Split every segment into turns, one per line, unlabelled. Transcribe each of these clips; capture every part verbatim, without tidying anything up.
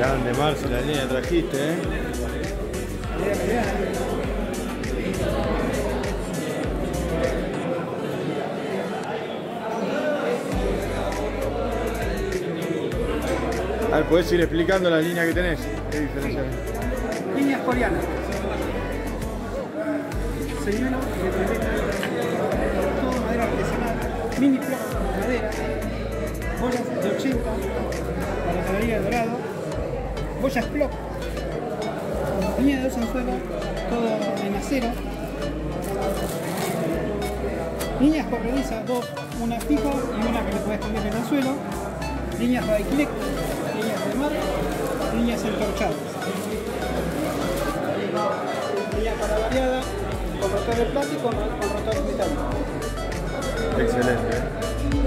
Grande, Marce, la línea trajiste, ¿eh? A ver, ¿podés ir explicando la línea que tenés? ¿Qué diferencia hay?
Líneas coreanas. Señuelo de violeta, todo madera artesanal, mini block de madera, boyas de ochenta para la galería dorado, boyas block, línea de dos anzuelos, todo en acero, líneas corredizas, dos, una fija y una que le podés cambiar el anzuelo, líneas Radiclec, líneas de mar, líneas entorchadas. Línea para variada, con rotor de plástico con, con rotor metálico.
Excelente, ¿eh?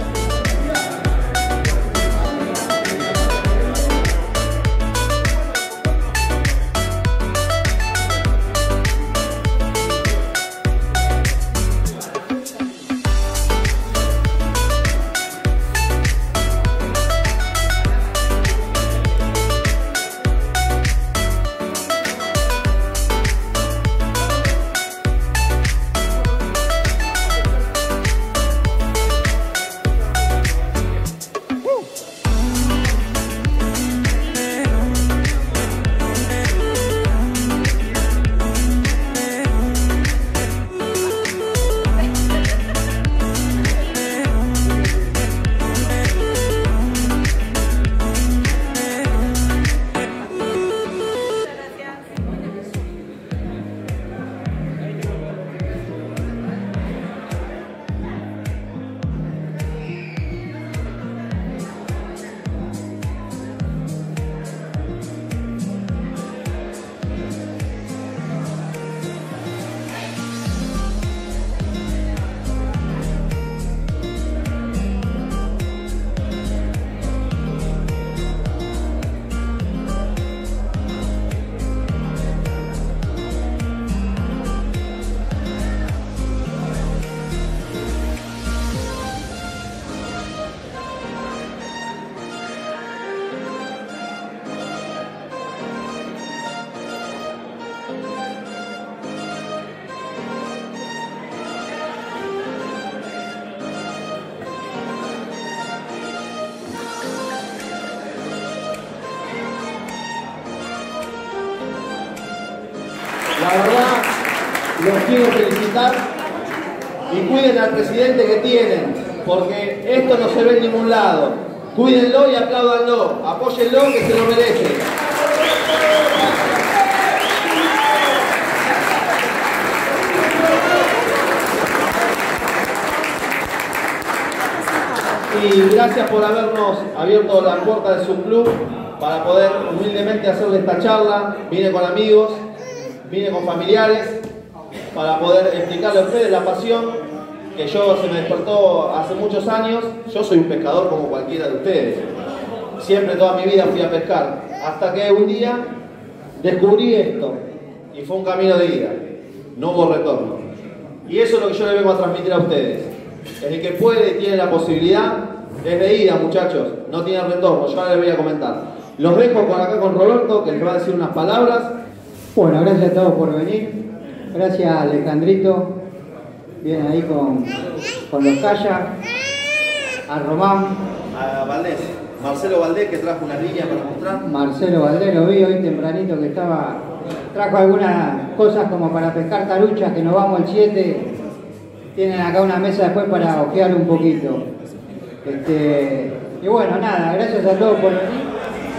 La verdad, los quiero felicitar y cuiden al presidente que tienen, porque esto no se ve en ningún lado. Cuídenlo y apláudanlo, apóyenlo que se lo merece. Y gracias por habernos abierto la puerta de su club para poder humildemente hacerle esta charla. Vine con amigos, vine con familiares para poder explicarle a ustedes la pasión que yo se me despertó hace muchos años. Yo soy un pescador como cualquiera de ustedes. Siempre toda mi vida fui a pescar. Hasta que un día descubrí esto y fue un camino de ida. No hubo retorno. Y eso es lo que yo le vengo a transmitir a ustedes. El que puede y tiene la posibilidad es de ida, muchachos. No tiene retorno. Yo ahora les voy a comentar. Los dejo con acá con Roberto, que les va a decir unas palabras.
Bueno, gracias a todos por venir. Gracias a Alejandrito. Viene ahí con, con los Calla. A Román.
A Valdés. Marcelo Valdés, que trajo una línea para mostrar.
Marcelo Valdés, lo vi hoy tempranito que estaba... Trajo algunas cosas como para pescar taruchas, que nos vamos el siete. Tienen acá una mesa después para ojear un poquito. Este, y bueno, nada, gracias a todos por venir.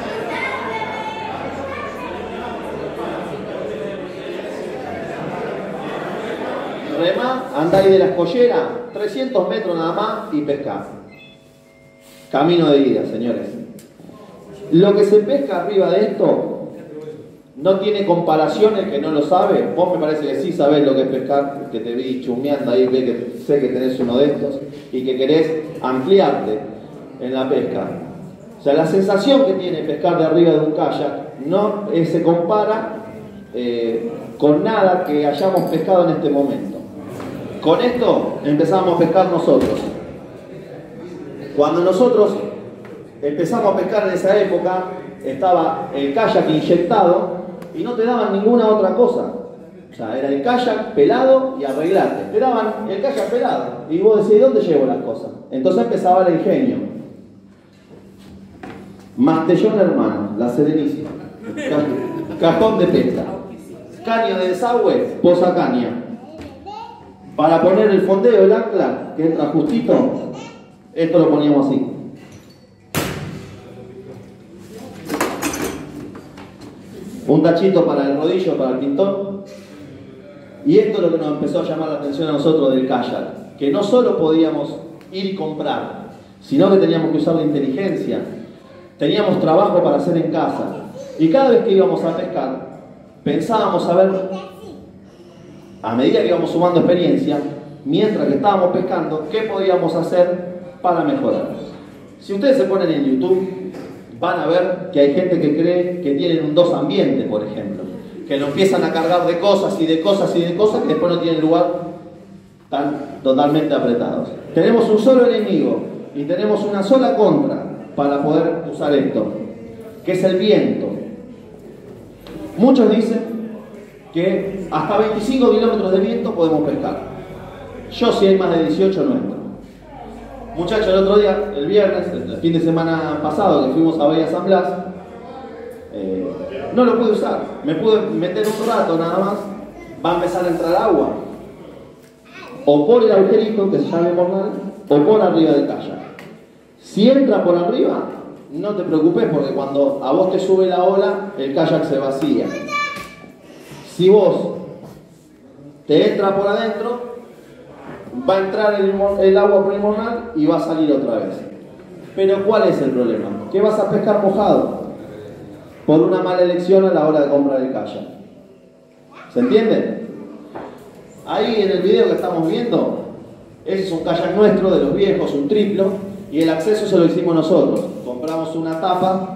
Remá, andáis de la escollera, trescientos metros nada más y pescar. Camino de ida, señores. Lo que se pesca arriba de esto no tiene comparación. El que no lo sabe, vos me parece que sí sabés lo que es pescar, que te vi chumeando ahí, ve que sé que tenés uno de estos y que querés ampliarte en la pesca. O sea, la sensación que tiene pescar de arriba de un kayak no eh, se compara eh, con nada que hayamos pescado en este momento. Con esto empezamos a pescar nosotros. Cuando nosotros empezamos a pescar en esa época, estaba el kayak inyectado y no te daban ninguna otra cosa. O sea, era el kayak pelado y arreglate. Te daban el kayak pelado y vos decís, ¿dónde llevo las cosas? Entonces empezaba el ingenio. Mastellón hermano, la Serenísima. Cajón de pesca. Caño de desagüe, posa caña. Para poner el fondeo, el ancla, que entra justito, esto lo poníamos así. Un tachito para el rodillo, para el pintón. Y esto es lo que nos empezó a llamar la atención a nosotros del kayak. Que no solo podíamos ir y comprar, sino que teníamos que usar la inteligencia. Teníamos trabajo para hacer en casa. Y cada vez que íbamos a pescar, pensábamos a ver, a medida que íbamos sumando experiencia, mientras que estábamos pescando, qué podíamos hacer para mejorar. Si ustedes se ponen en YouTube, van a ver que hay gente que cree que tienen un dos ambiente, por ejemplo, que lo empiezan a cargar de cosas y de cosas y de cosas que después no tienen lugar, están totalmente apretados. Tenemos un solo enemigo y tenemos una sola contra para poder usar esto, que es el viento. Muchos dicen que hasta veinticinco kilómetros de viento podemos pescar. Yo, si hay más de dieciocho, no entro. Muchachos, el otro día, el viernes, el fin de semana pasado, que fuimos a Bahía San Blas, eh, no lo pude usar. Me pude meter un rato nada más. Va a empezar a entrar agua. O por el agujerito, que se llama mornal, o por arriba del kayak. Si entra por arriba, no te preocupes, porque cuando a vos te sube la ola, el kayak se vacía. Si vos te entra por adentro, va a entrar el, el agua por el mornal y va a salir otra vez. Pero ¿cuál es el problema? Que vas a pescar mojado por una mala elección a la hora de comprar el kayak. ¿Se entiende? Ahí en el video que estamos viendo, ese es un kayak nuestro, de los viejos, un triplo. Y el acceso se lo hicimos nosotros. Compramos una tapa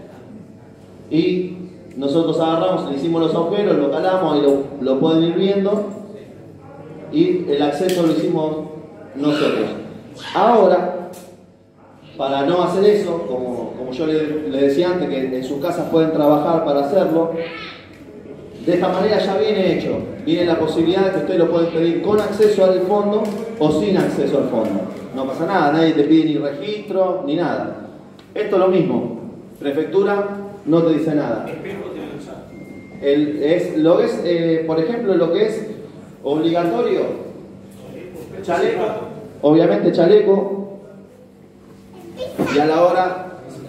y nosotros agarramos, le hicimos los agujeros, lo calamos, ahí lo, lo pueden ir viendo. Y el acceso lo hicimos nosotros. Ahora, para no hacer eso, como, como yo le, le decía antes, que en sus casas pueden trabajar para hacerlo, de esta manera ya viene hecho. Viene la posibilidad de que ustedes lo pueden pedir con acceso al fondo o sin acceso al fondo. No pasa nada, nadie te pide ni registro ni nada. Esto es lo mismo. Prefectura no te dice nada. El, es, lo que es, eh, por ejemplo, lo que es obligatorio, chaleco, obviamente chaleco, y a la hora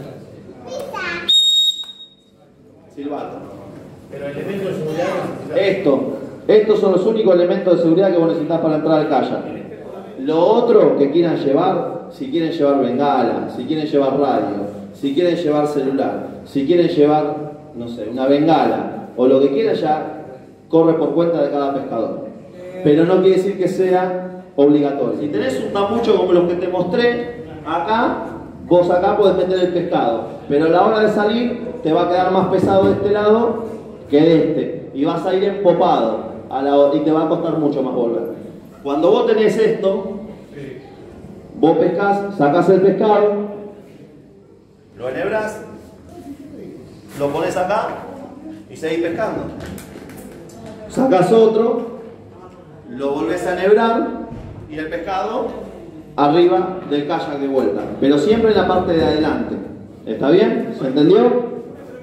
silbato.
Pero elementos de seguridad.
Esto, estos son los únicos elementos de seguridad que vos necesitas para entrar al kayak. Lo otro que quieran llevar, si quieren llevar bengala, si quieren llevar radio, si quieren llevar celular, si quieren llevar, no sé, una bengala o lo que quieran, ya corre por cuenta de cada pescador. Pero no quiere decir que sea obligatorio. Si tenés un tapucho como los que te mostré acá, vos acá podés meter el pescado, pero a la hora de salir te va a quedar más pesado de este lado que de este, y vas a ir empopado a la, y te va a costar mucho más volver. Cuando vos tenés esto, vos pescás, sacás el pescado, lo enhebrás, lo pones acá y seguís pescando. Sacás otro, lo volvés a enhebrar y el pescado arriba del kayak de vuelta, pero siempre en la parte de adelante. ¿Está bien? ¿Se entendió?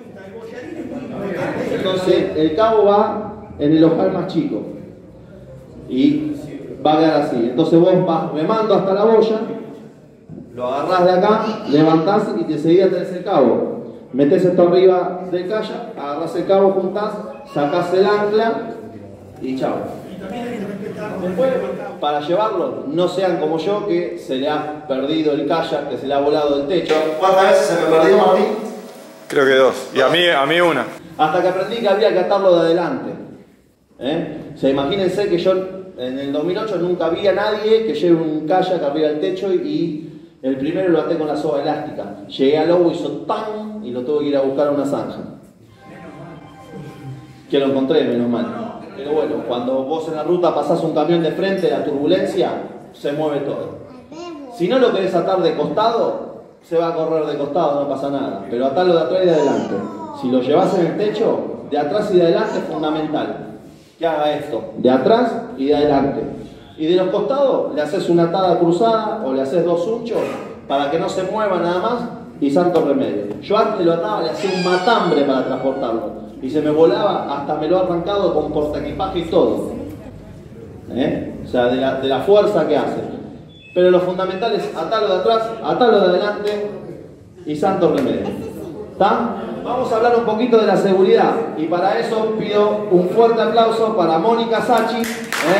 Entonces el cabo va en el ojal más chico y va a quedar así. Entonces vos vas remando hasta la boya, lo agarrás de acá, levantás y enseguida tenés el cabo. Metés esto arriba del kayak, agarrás el cabo, juntás, sacás el ancla y chao. Después, para llevarlo, no sean como yo, que se le ha perdido el kayak, que se le ha volado el techo. ¿Cuántas veces se me perdió, Martín?
Creo que dos. Y a mí, a mí una.
Hasta que aprendí que había que atarlo de adelante. ¿Eh? O sea, imagínense que yo en el dos mil ocho nunca vi a nadie que lleve un kayak arriba del techo y el primero lo até con la soga elástica. Llegué al lobo, hizo tan y lo tuve que ir a buscar a una zanja. Que lo encontré, menos mal. Pero bueno, cuando vos en la ruta pasás un camión de frente, la turbulencia, se mueve todo. Si no lo querés atar de costado, se va a correr de costado, no pasa nada, pero atalo de atrás y de adelante. Si lo llevas en el techo, de atrás y de adelante es fundamental que haga esto, de atrás y de adelante. Y de los costados le haces una atada cruzada o le haces dos hunchos para que no se mueva nada más y santo remedio. Yo antes lo ataba, le hacía un matambre para transportarlo y se me volaba, hasta me lo ha arrancado con portaequipaje y todo. ¿Eh? O sea, de la, de la fuerza que hace. Pero lo fundamental es atarlo de atrás, atarlo de adelante y santo remedio. ¿Está? Vamos a hablar un poquito de la seguridad y para eso pido un fuerte aplauso para Mónica Sachi. ¿eh?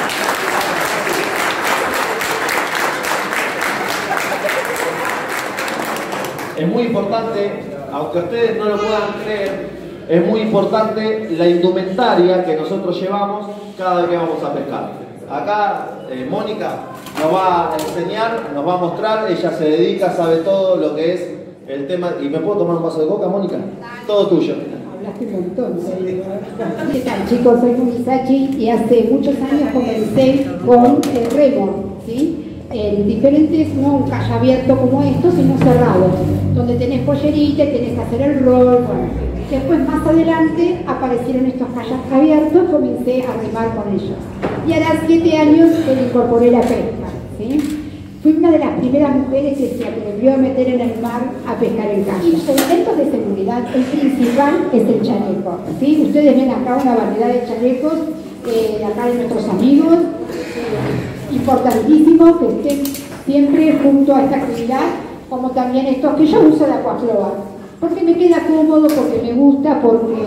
Es muy importante, aunque ustedes no lo puedan creer, es muy importante la indumentaria que nosotros llevamos cada vez que vamos a pescar. Acá eh, Mónica nos va a enseñar, nos va a mostrar, ella se dedica, sabe todo lo que es el tema. ¿Y me puedo tomar un vaso de coca, Mónica? Todo tuyo.
Hablaste un montón. ¿Qué tal, chicos? Soy Mónica Sachi y hace muchos años comencé con el remo, ¿sí? En diferentes, no un calle abierto como esto, sino cerrado, donde tenés pollerita, tenés que hacer el rol. Bueno. Después, más adelante, aparecieron estos kayaks abiertos, comencé a remar con ellos. Y ahora, siete años, que le incorporé la pesca, ¿sí? Fui una de las primeras mujeres que se atrevió a meter en el mar a pescar en kayak. Y los elementos de seguridad, el principal es el chaleco, ¿sí? Ustedes ven acá una variedad de chalecos, eh, acá de nuestros amigos. Eh, importantísimo que estén siempre junto a esta actividad, como también estos que yo uso de Aquafloa, porque me queda cómodo, porque me gusta, porque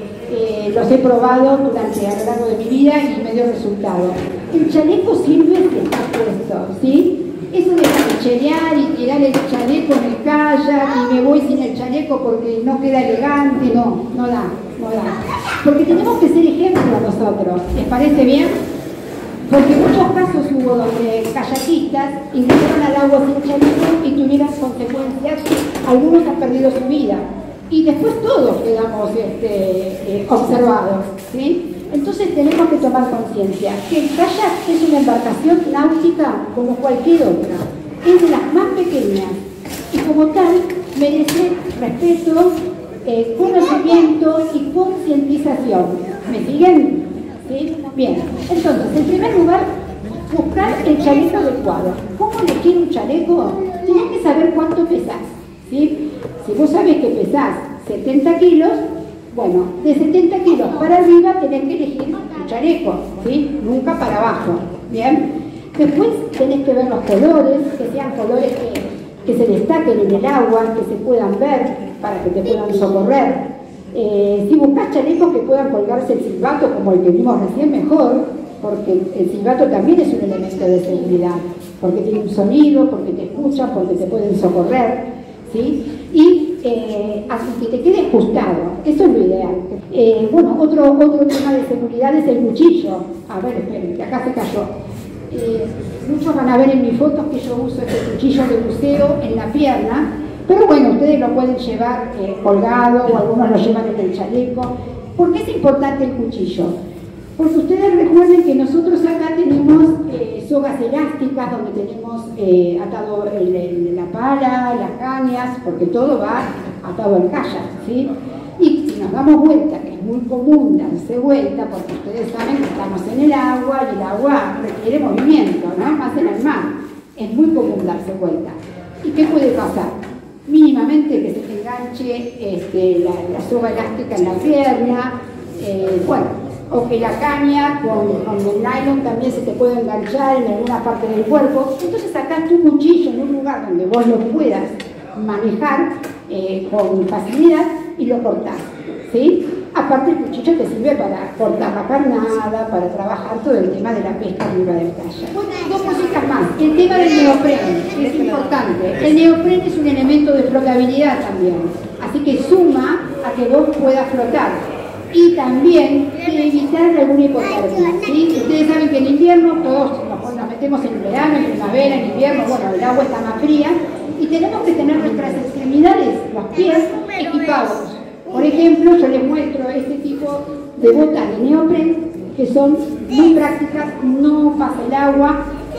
eh, los he probado durante a lo largo de mi vida y me dio resultado. El chaleco sirve si está puesto, ¿sí? Eso de cancherear y tirar el chaleco en el kayak y me voy sin el chaleco porque no queda elegante, no, no da, no da. Porque tenemos que ser ejemplo nosotros, ¿les parece bien? Porque en muchos casos hubo donde kayakistas ingresaron al agua sin chaleco y tuvieron consecuencias, algunos han perdido su vida y después todos quedamos este, eh, observados, ¿sí? Entonces tenemos que tomar conciencia que el kayak es una embarcación náutica como cualquier otra, es de las más pequeñas y como tal merece respeto, eh, conocimiento y concientización. ¿Me siguen? ¿Sí? Bien, entonces, en primer lugar, buscar el chaleco adecuado. ¿Cómo elegir un chaleco? Tienes que saber cuánto pesás, ¿sí? Si vos sabés que pesás setenta kilos, bueno, de setenta kilos para arriba tenés que elegir un chaleco, ¿sí? Nunca para abajo, ¿bien? Después tenés que ver los colores, que sean colores que, que se destaquen en el agua, que se puedan ver para que te puedan socorrer. Eh, si buscas chalecos que puedan colgarse el silbato como el que vimos recién, mejor, porque el silbato también es un elemento de seguridad, porque tiene un sonido, porque te escuchan, porque te pueden socorrer, ¿sí? Y eh, así que te quede ajustado, eso es lo ideal. Eh, bueno, otro, otro tema de seguridad es el cuchillo. A ver, esperen, que acá se cayó. Eh, muchos van a ver en mis fotos que yo uso este cuchillo de buceo en la pierna. Pero bueno, ustedes lo pueden llevar eh, colgado o algunos lo llevan en el chaleco. ¿Por qué es importante el cuchillo? Porque ustedes recuerden que nosotros acá tenemos eh, sogas elásticas donde tenemos eh, atado el, el, la pala, las cañas, porque todo va atado al kayak, ¿sí? Y si nos damos vuelta, que es muy común darse vuelta, porque ustedes saben que estamos en el agua y el agua requiere movimiento, ¿no? Más en el mar. Es muy común darse vuelta. ¿Y qué puede pasar? Mínimamente que se te enganche este, la, la soga elástica en la pierna, eh, bueno, o que la caña con, con el nylon también se te puede enganchar en alguna parte del cuerpo. Entonces sacás tu cuchillo en un lugar donde vos lo puedas manejar eh, con facilidad y lo cortás, ¿sí? Aparte el cuchillo te sirve para cortar la carnada, para trabajar todo el tema de la pesca arriba del kayak. Bueno, dos cositas más. El tema del neopren es importante. El neopren es un elemento de flotabilidad también, así que suma a que vos puedas flotar. Y también de evitar alguna hipotermia, ¿sí? Ustedes saben que en invierno todos nos, nos metemos en verano, en primavera, en invierno, bueno, el agua está más fría y tenemos que tener nuestras extremidades, los pies, equipados. Por ejemplo, yo les muestro este tipo de botas de neopren que son muy prácticas, no pasa el agua y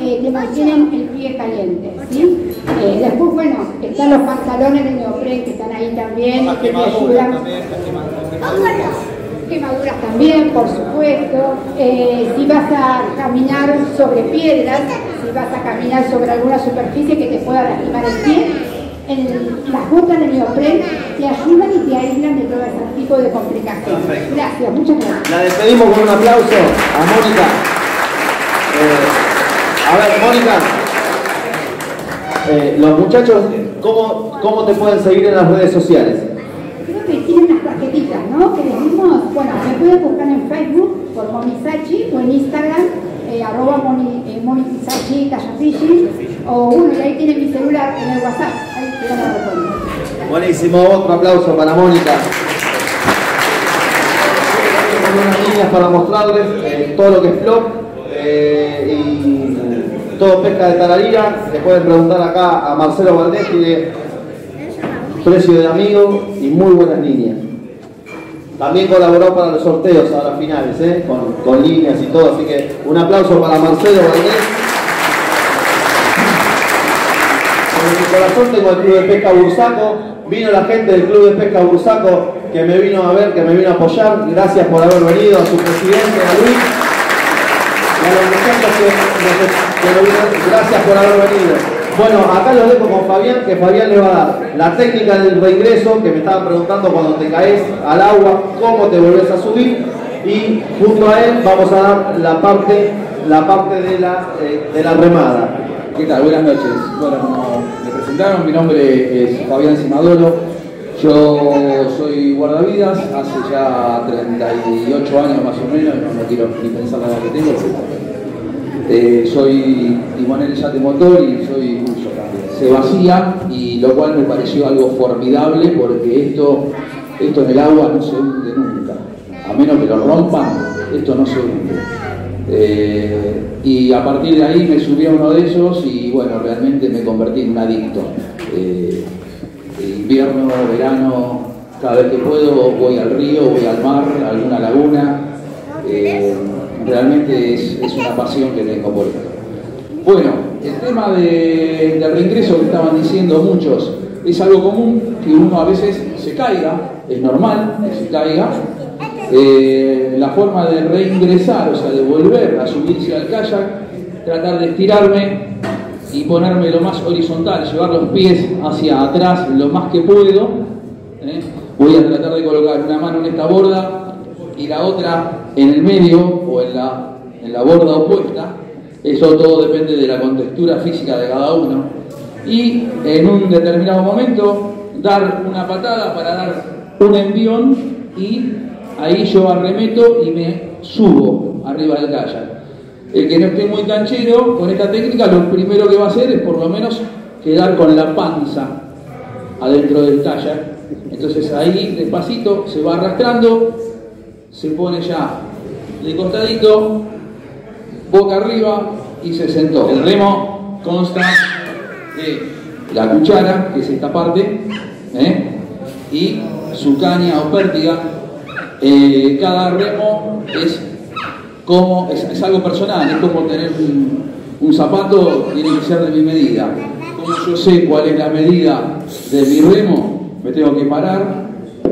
eh, que mantienen el pie caliente, ¿sí? Eh, después, bueno, están los pantalones de neopren que están ahí también, que te ayudan. Quemaduras también, por supuesto. Eh, si vas a caminar sobre piedras, si vas a caminar sobre alguna superficie que te pueda lastimar el pie, en las botas de neopren te ayudan y te aíslan de todo ese tipo de complicaciones. Perfecto. Gracias, muchas gracias.
La despedimos con un aplauso a Mónica. Eh, a ver, Mónica, eh, los muchachos, ¿cómo, ¿cómo te pueden seguir en las redes sociales?
Creo que tienen unas tarjetitas, ¿no? Que les dimos, bueno, me pueden buscar en Facebook por Monisachi o en Instagram, eh, arroba Moni, eh, Monisachi Tallafishi, o bueno, y ahí tienen mi celular en el WhatsApp, ahí te van a dar cuenta.
Buenísimo, otro aplauso para Mónica. Tengo unas líneas para mostrarles eh, todo lo que es flop eh, y todo pesca de tararira. Le pueden preguntar acá a Marcelo Valdés, tiene precio de amigo y muy buenas líneas. También colaboró para los sorteos ahora finales, ¿eh? con, con líneas y todo, así que un aplauso para Marcelo Valdés. En mi corazón tengo el Club de Pesca Bursaco. Vino la gente del Club de Pesca Bursaco que me vino a ver, que me vino a apoyar. Gracias por haber venido, a su presidente, a Luis, y a los muchachos que, que, que me vino. Gracias por haber venido. Bueno, acá los dejo con Fabián, que Fabián le va a dar la técnica del reingreso, que me estaban preguntando cuando te caes al agua, cómo te volvés a subir, y junto a él vamos a dar la parte, la parte de, la, eh, de la remada.
¿Qué tal? Buenas noches. Bueno, como me presentaron, mi nombre es Fabián Cimadoro. Yo soy guardavidas hace ya treinta y ocho años más o menos, no, no quiero ni pensar la edad que tengo. Eh, soy timonel yate motor y soy buzo también. Se vacía, y lo cual me pareció algo formidable porque esto, esto en el agua no se hunde nunca. A menos que lo rompan, esto no se hunde. Eh, y a partir de ahí me subí a uno de esos y bueno, realmente me convertí en un adicto. Eh, invierno, verano, cada vez que puedo voy al río, voy al mar, a alguna laguna. Eh, realmente es, es una pasión que tengo por esto. Bueno, el tema de, del reingreso que estaban diciendo muchos, es algo común que uno a veces se caiga, es normal que se caiga. Eh, la forma de reingresar, o sea, de volver a subirse al kayak, tratar de estirarme y ponerme lo más horizontal, llevar los pies hacia atrás lo más que puedo. ¿eh? Voy a tratar de colocar una mano en esta borda y la otra en el medio o en la, en la borda opuesta. Eso todo depende de la contextura física de cada uno. Y en un determinado momento dar una patada para dar un envión y ahí yo arremeto y me subo arriba del kayak. El que no esté muy canchero con esta técnica, lo primero que va a hacer es por lo menos quedar con la panza adentro del kayak. Entonces ahí despacito se va arrastrando, se pone ya de costadito, boca arriba y se sentó. El remo consta de la cuchara, que es esta parte, ¿eh? y su caña o pértiga. Eh, cada remo es como es, es algo personal, es como tener un, un zapato, tiene que ser de mi medida. Como yo sé cuál es la medida de mi remo, me tengo que parar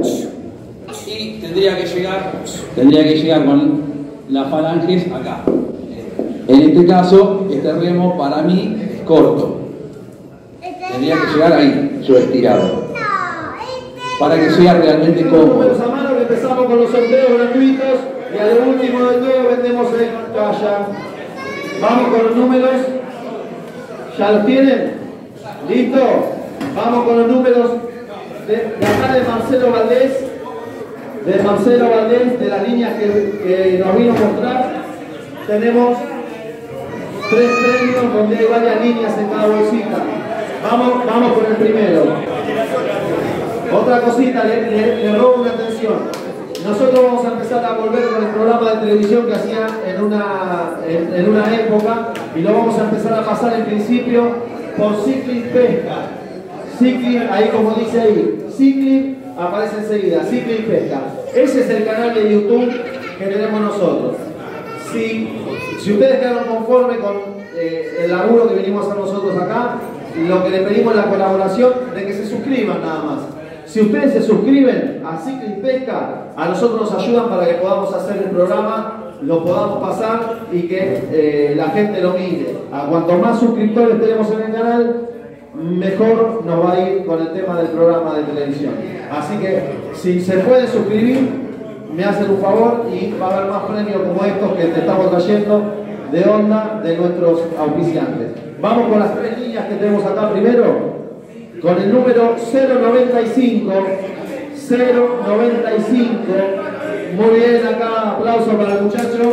y tendría que llegar, tendría que llegar con las falanges acá. En este caso, este remo para mí es corto. Tendría que llegar ahí, yo estirado, para que sea realmente cómodo.
Empezamos con los sorteos gratuitos y a lo último de todo vendemos el kayak. Vamos con los números. ¿Ya los tienen? ¿Listo? Vamos con los números de, de acá de Marcelo Valdés. De Marcelo Valdés, de las líneas que, que nos vino a mostrar. Tenemos tres premios donde hay varias líneas en cada bolsita. Vamos, vamos con el primero. Otra cosita, le, le, le robo una atención. Nosotros vamos a empezar a volver con el programa de televisión que hacía en una, en, en una época, y lo vamos a empezar a pasar en principio por Cycling Pesca. Cycling, ahí como dice ahí, Cycling aparece enseguida, Cycling Pesca. Ese es el canal de YouTube que tenemos nosotros. Si, si ustedes quedaron conformes con eh, el laburo que venimos a hacer nosotros acá, lo que le pedimos es la colaboración de que se suscriban nada más. Si ustedes se suscriben a Cicla y Pesca, a nosotros nos ayudan para que podamos hacer el programa, lo podamos pasar y que eh, la gente lo mire. A cuanto más suscriptores tenemos en el canal, mejor nos va a ir con el tema del programa de televisión. Así que si se pueden suscribir, me hacen un favor y va a haber más premios como estos que te estamos trayendo de onda de nuestros auspiciantes. Vamos con las tres líneas que tenemos acá primero, con el número cero noventa y cinco, cero noventa y cinco. Muy bien, acá aplauso para el muchacho.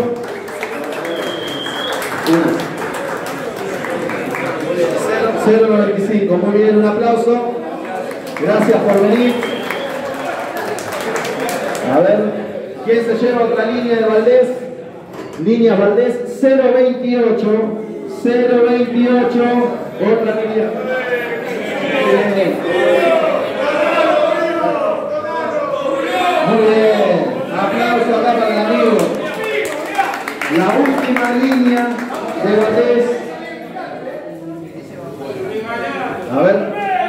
cero noventa y cinco, muy bien, un aplauso. Gracias por venir. A ver, ¿quién se lleva otra línea de Valdés? Línea Valdés cero veintiocho, cero veintiocho, otra línea. Bien. Muy bien, aplauso acá para el amigo. La última línea de Valdés. A ver.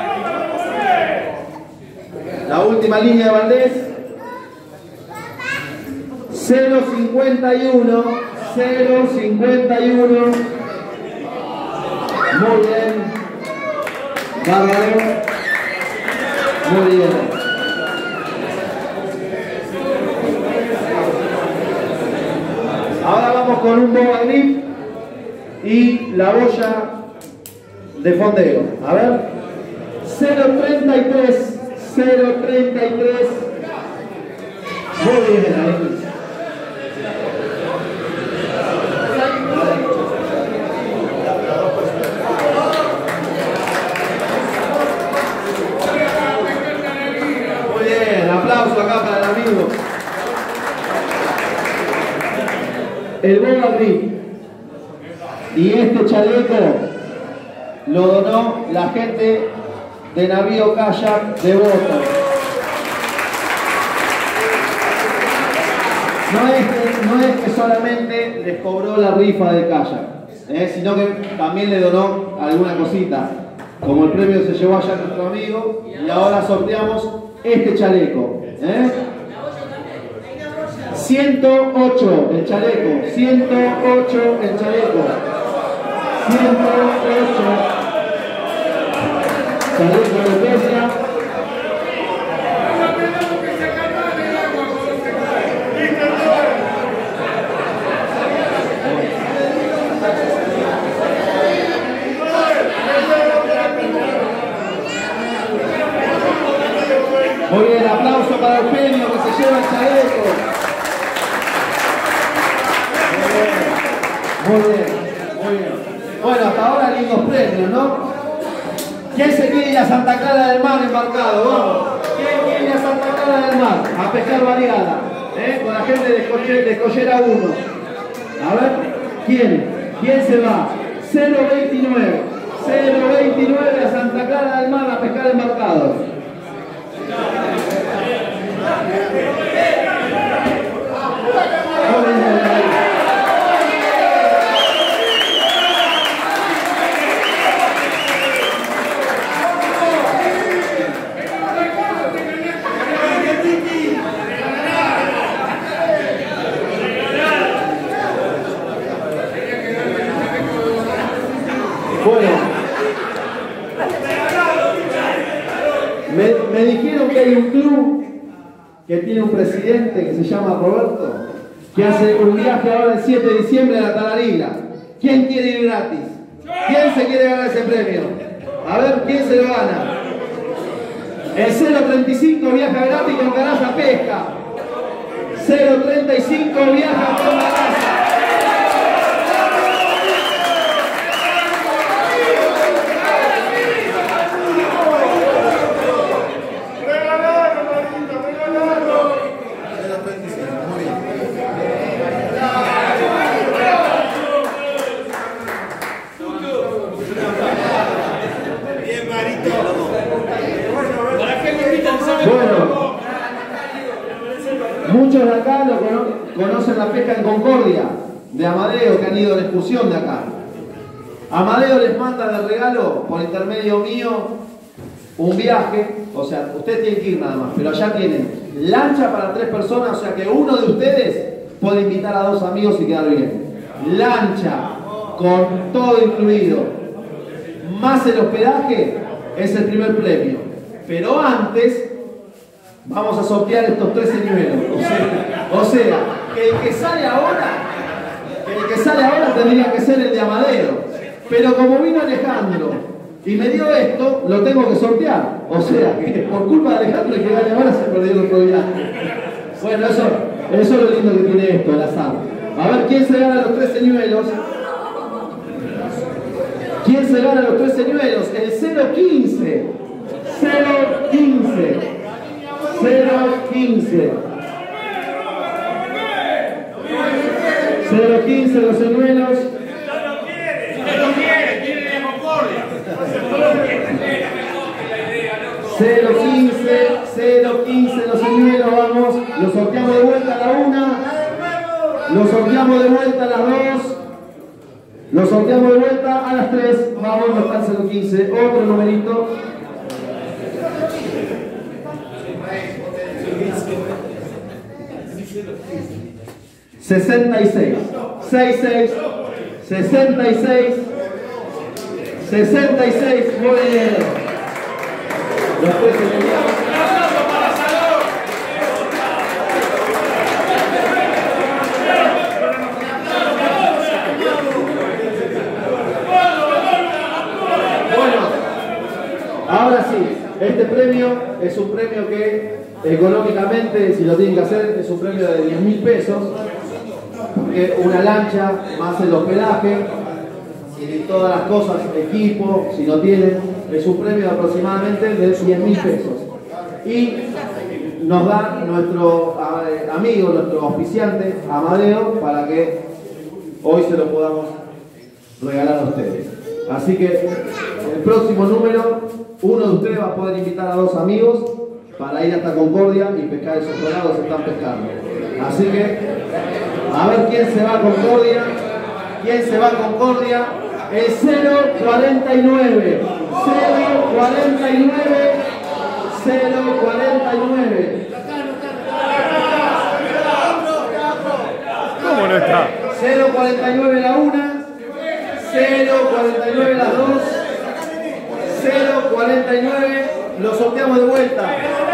La última línea de Valdés. cero cincuenta y uno, cero cincuenta y uno. Muy bien. Bárbaro. Muy bien. Ahora vamos con un boba grip y la boya de fondeo. A ver. cero treinta y tres, cero treinta y tres. Muy bien ahí. Aplauso acá para el amigo. El boba grip y este chaleco lo donó la gente de Navío Kayak de Bota. No es, que, no es que solamente les cobró la rifa del kayak, ¿eh? Sino que también le donó alguna cosita, como el premio se llevó allá nuestro amigo, y ahora sorteamos este chaleco, ¿eh? ciento ocho el chaleco, ciento ocho el chaleco, ciento ocho chaleco de pesca. Muy bien, aplauso para Eugenio que se lleva el chaleco. Muy bien, muy bien, muy bien. Bueno, hasta ahora lindos premios, ¿no? ¿Quién se quiere ir a Santa Clara del Mar embarcado? Vamos. ¿Quién quiere ir a Santa Clara del Mar? A pescar variada, ¿eh? Con la gente de Escollera, de Escollera uno. A ver, ¿quién? ¿Quién se va? cero veintinueve. cero veintinueve a Santa Clara del Mar a pescar embarcados. Bueno, me, me dijeron que hay un club que tiene un presidente que se llama Roberto, que hace un viaje ahora el siete de diciembre a la Talarila. ¿Quién quiere ir gratis? ¿Quién se quiere ganar ese premio? A ver, ¿quién se lo gana? El cero treinta y cinco viaja gratis con Garasa Pesca. cero treinta y cinco viaja con Garasa. Bueno, muchos de acá lo cono conocen la pesca en Concordia, de Amadeo, que han ido a la excursión de acá. Amadeo les manda de regalo, por intermedio mío, un viaje. O sea, ustedes tienen que ir nada más, pero allá tienen lancha para tres personas, o sea que uno de ustedes puede invitar a dos amigos y quedar bien. Lancha, con todo incluido, más el hospedaje, es el primer premio. Pero antes, vamos a sortear estos tres señuelos. O sea, o sea, que el que sale ahora, el que sale ahora tendría que ser el de Amadeo. Pero como vino Alejandro y me dio esto, lo tengo que sortear. O sea, que por culpa de Alejandro, el que gane ahora se perdió el otro viaje. Bueno, eso, eso es lo lindo que tiene esto, el azar. A ver, ¿quién se gana los tres señuelos? ¿Quién se gana los tres señuelos? El cero quince. cero quince. cero quince. cero quince los señuelos. cero quince, cero quince los señuelos, vamos. Los sorteamos de vuelta a la una. Los sorteamos de vuelta a las dos. Los sorteamos de vuelta a las tres. Vamos, no está el cero quince. Otro numerito. sesenta y seis. sesenta y seis. sesenta y seis. sesenta y seis. Muy bien. Los tres señores. Ahora sí, este premio es un premio que económicamente, si lo tienen que hacer, es un premio de diez mil pesos, porque una lancha más el hospedaje y todas las cosas, equipo, si no tienen, es un premio aproximadamente de diez mil pesos. Y nos da nuestro amigo, nuestro auspiciante, Amadeo, para que hoy se lo podamos regalar a ustedes. Así que el próximo número, uno de ustedes va a poder invitar a dos amigos para ir hasta Concordia y pescar esos dorados que están pescando. Así que, a ver quién se va a Concordia. ¿Quién se va a Concordia? El cero cuarenta y nueve. cero cuarenta y nueve. cero cuarenta y nueve.
¿Cómo no está?
cero cuarenta y nueve la una. cero cuarenta y nueve las dos. cero cuarenta y nueve, lo sorteamos de vuelta.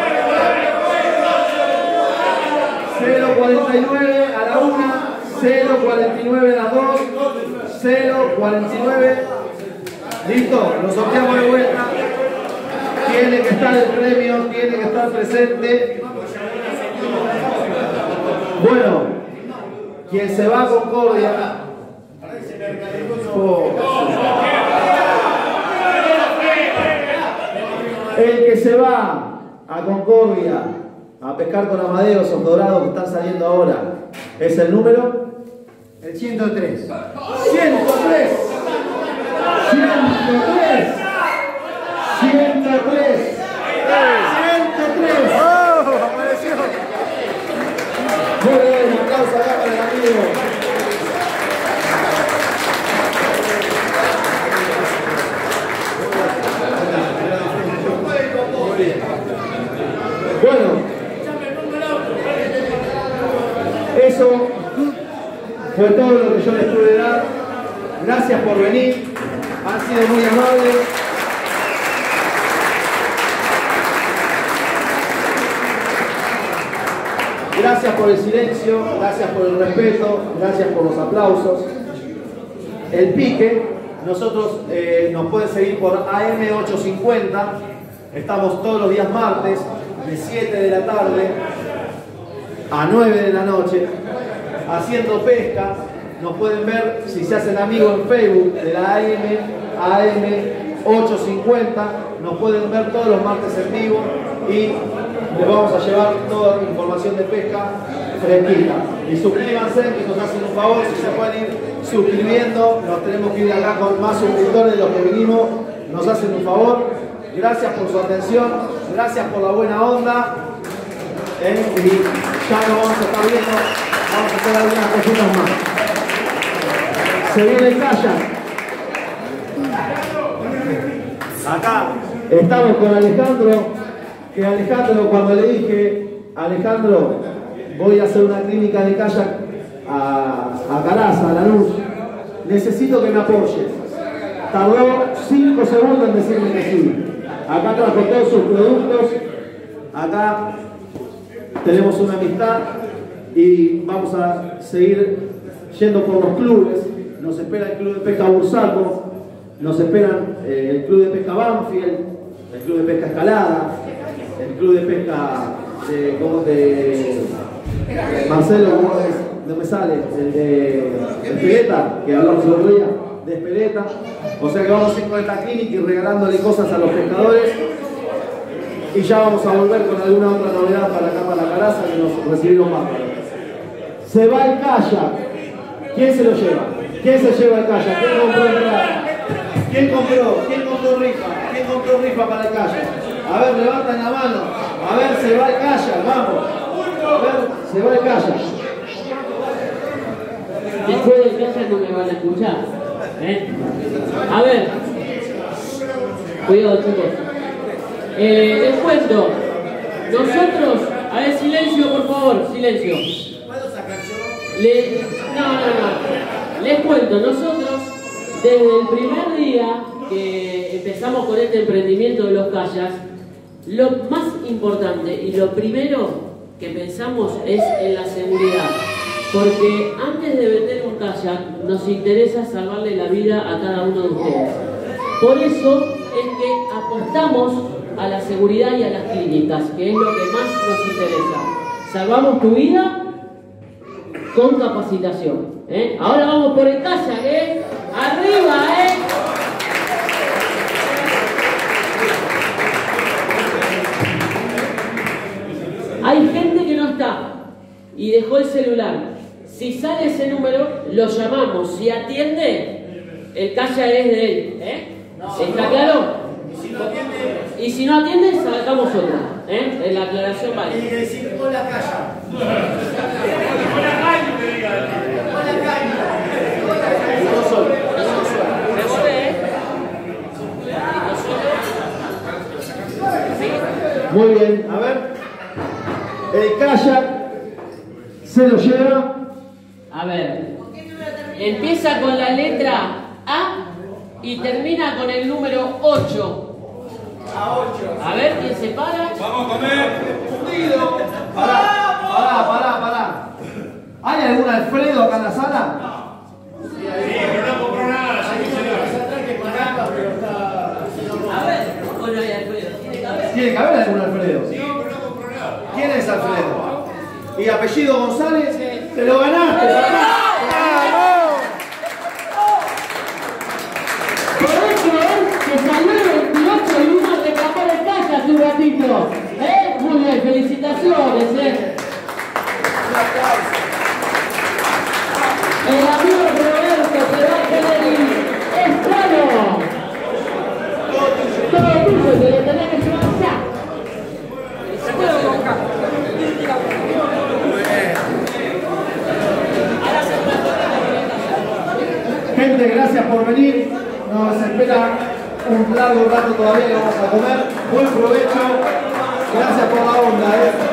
cero cuarenta y nueve a la una, cero cuarenta y nueve a las dos, cero cuarenta y nueve. Listo, lo sorteamos de vuelta. Tiene que estar el premio, tiene que estar presente. Bueno, quien se va a Concordia. Oh. El que se va a Concordia a pescar con Amadeo, esos dorados que están saliendo ahora, ¿es el número?
El ciento tres.
ciento tres. ciento tres. ciento tres. ciento tres.
¡Oh! ¡Apareció!
Muy bien, un aplauso acá para el amigo. Bueno, eso fue todo lo que yo les pude dar. Gracias por venir, han sido muy amables. Gracias por el silencio, gracias por el respeto, gracias por los aplausos. El pique, nosotros eh, nos pueden seguir por A M ochocientos cincuenta. Estamos todos los días martes, de siete de la tarde a nueve de la noche, haciendo pesca. Nos pueden ver, si se hacen amigos en Facebook de la A M, A M ochocientos cincuenta, nos pueden ver todos los martes en vivo y les vamos a llevar toda la información de pesca fresquita. Y suscríbanse, que nos hacen un favor, si se pueden ir suscribiendo, nos tenemos que ir acá con más suscriptores de los que vinimos, nos hacen un favor. Gracias por su atención, gracias por la buena onda. ¿Eh? Y ya nos vamos a estar viendo, vamos a hacer algunas cositas más. Se viene el kayak. Acá estamos con Alejandro, que Alejandro, cuando le dije, Alejandro, voy a hacer una clínica de kayak a, a Caraza, a Lanús, necesito que me apoyes. Tardó cinco segundos en decirme que sí. Acá trajo todos sus productos, acá tenemos una amistad y vamos a seguir yendo por los clubes. Nos espera el Club de Pesca Bursaco, nos esperan eh, el Club de Pesca Banfield, el Club de Pesca Escalada, el Club de Pesca de, ¿cómo de Marcelo, ¿cómo es? No me sale, el de Espeleta, que hablamos el otro día, de Espeleta. O sea que vamos a ir con esta clínica y regalándole cosas a los pescadores. Y ya vamos a volver con alguna otra novedad para acá, para la Caraza, que nos recibieron más. Se va el kayak. ¿Quién se lo lleva? ¿Quién se lleva el kayak? ¿Quién compró entrada? ¿Quién compró? ¿Quién compró rifa? ¿Quién compró rifa para el kayak? A ver, levanten la mano. A ver, se va el kayak, vamos. A ver, se va el kayak.
Después del kayak no me van a escuchar. ¿eh? A ver. Cuidado, chicos. Eh, les cuento. Nosotros, a ver, silencio, por favor, silencio. Le, no, no, no. Les cuento, nosotros, desde el primer día que empezamos con este emprendimiento de los kayaks, lo más importante y lo primero que pensamos es en la seguridad. Porque antes de vender un kayak, nos interesa salvarle la vida a cada uno de ustedes. Por eso es que apostamos a la seguridad y a las clínicas, que es lo que más nos interesa. Salvamos tu vida con capacitación. ¿eh? Ahora vamos por el kayak, ¿eh? ¡Arriba, eh! Hay gente que no está y dejó el celular. Si sale ese número, lo llamamos. Si atiende, el kayak es de él. ¿eh? ¿Está claro?
Y si no atiende,
y si no atiende, sacamos otra. ¿eh? En la aclaración vale.
tiene que decir hola calla. Hola caño, que diga. Hola caño.
Uno solo.
Revolve, ¿eh?
Muy bien, a ver. El kayak se lo lleva.
A ver. Empieza con la letra A y termina con el número ocho.
A ocho.
A ver, ¿quién se para?
Vamos a comer. Fundido.
Pará, pará, pará, pará. ¿Hay algún Alfredo acá en la sala?
Sí, pero no compró nada.
A ver, ¿cómo no hay Alfredo? Tiene que haber.
¿Tiene que haber algún Alfredo?
Sí, pero no compró nada.
¿Quién es Alfredo? ¿Y apellido González? ¡Te lo ganaste, papá!
Por eso es que salió el veintiocho y vino a reclamar el kayak hace un ratito. ¿Eh? Muy bien, felicitaciones, ¿eh? El amigo Roberto que va a tener es claro. Todo tuyo, que le tenés que llevar ya.
Gente, gracias por venir. Nos espera un largo rato todavía que vamos a comer. Buen provecho. Gracias por la onda, ¿eh?